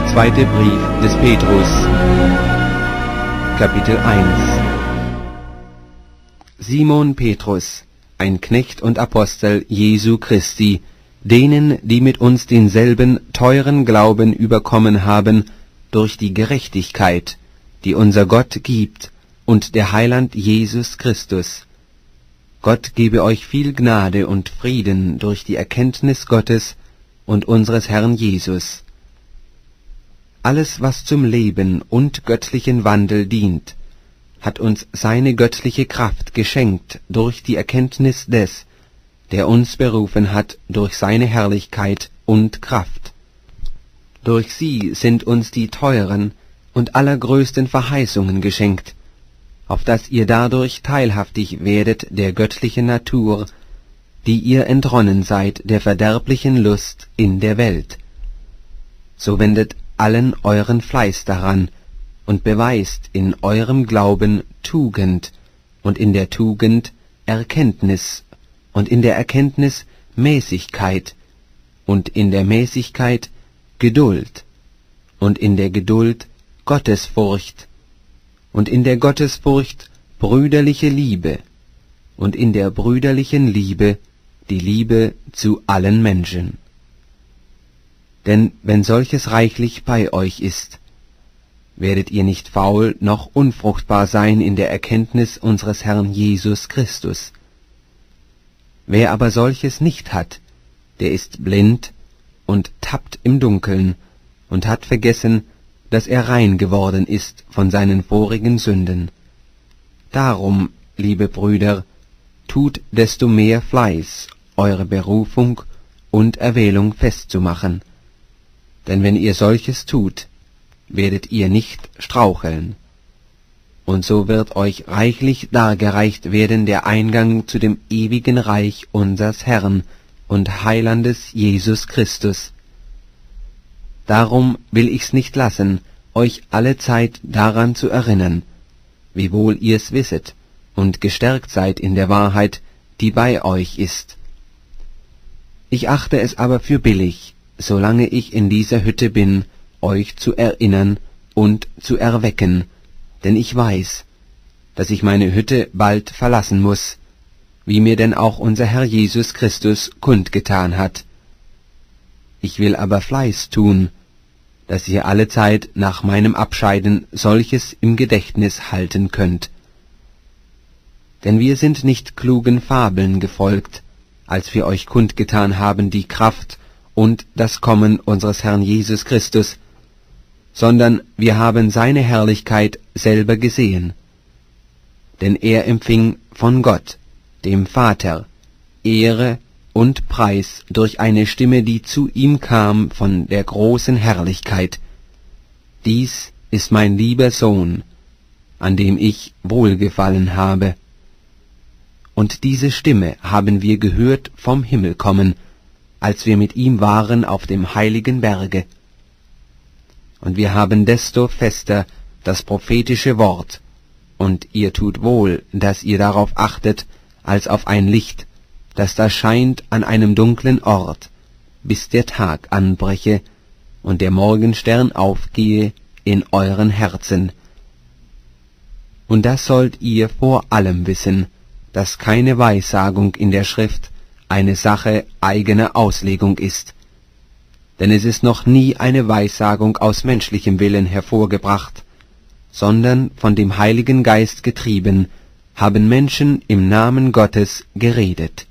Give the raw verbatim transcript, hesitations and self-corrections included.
Zweite Brief des Petrus, Kapitel eins. Simon Petrus, ein Knecht und Apostel Jesu Christi, denen, die mit uns denselben teuren Glauben überkommen haben, durch die Gerechtigkeit, die unser Gott gibt, und der Heiland Jesus Christus. Gott gebe euch viel Gnade und Frieden durch die Erkenntnis Gottes und unseres Herrn Jesus. Alles, was zum Leben und göttlichen Wandel dient, hat uns seine göttliche Kraft geschenkt durch die Erkenntnis des, der uns berufen hat durch seine Herrlichkeit und Kraft. Durch sie sind uns die teuren und allergrößten Verheißungen geschenkt, auf dass ihr dadurch teilhaftig werdet der göttlichen Natur, die ihr entronnen seid der verderblichen Lust in der Welt. So wendet allen euren Fleiß daran und beweist in eurem Glauben Tugend und in der Tugend Erkenntnis und in der Erkenntnis Mäßigkeit und in der Mäßigkeit Geduld und in der Geduld Gottesfurcht und in der Gottesfurcht brüderliche Liebe und in der brüderlichen Liebe die Liebe zu allen Menschen. Denn wenn solches reichlich bei euch ist, werdet ihr nicht faul noch unfruchtbar sein in der Erkenntnis unseres Herrn Jesus Christus. Wer aber solches nicht hat, der ist blind und tappt im Dunkeln und hat vergessen, dass er rein geworden ist von seinen vorigen Sünden. Darum, liebe Brüder, tut desto mehr Fleiß, eure Berufung und Erwählung festzumachen. Denn wenn ihr solches tut, werdet ihr nicht straucheln. Und so wird euch reichlich dargereicht werden der Eingang zu dem ewigen Reich unsers Herrn und Heilandes Jesus Christus. Darum will ich's nicht lassen, euch allezeit daran zu erinnern, wiewohl ihr's wisset und gestärkt seid in der Wahrheit, die bei euch ist. Ich achte es aber für billig, solange ich in dieser Hütte bin, euch zu erinnern und zu erwecken, denn ich weiß, dass ich meine Hütte bald verlassen muß, wie mir denn auch unser Herr Jesus Christus kundgetan hat. Ich will aber Fleiß tun, dass ihr allezeit nach meinem Abscheiden solches im Gedächtnis halten könnt. Denn wir sind nicht klugen Fabeln gefolgt, als wir euch kundgetan haben die Kraft und das Kommen unseres Herrn Jesus Christus, sondern wir haben seine Herrlichkeit selber gesehen. Denn er empfing von Gott, dem Vater, Ehre und Preis durch eine Stimme, die zu ihm kam von der großen Herrlichkeit. Dies ist mein lieber Sohn, an dem ich Wohlgefallen habe. Und diese Stimme haben wir gehört vom Himmel kommen, als wir mit ihm waren auf dem heiligen Berge. Und wir haben desto fester das prophetische Wort, und ihr tut wohl, dass ihr darauf achtet, als auf ein Licht, das da scheint an einem dunklen Ort, bis der Tag anbreche und der Morgenstern aufgehe in euren Herzen. Und das sollt ihr vor allem wissen, dass keine Weissagung in der Schrift eine Sache eigener Auslegung ist. Denn es ist noch nie eine Weissagung aus menschlichem Willen hervorgebracht, sondern von dem Heiligen Geist getrieben, haben Menschen im Namen Gottes geredet.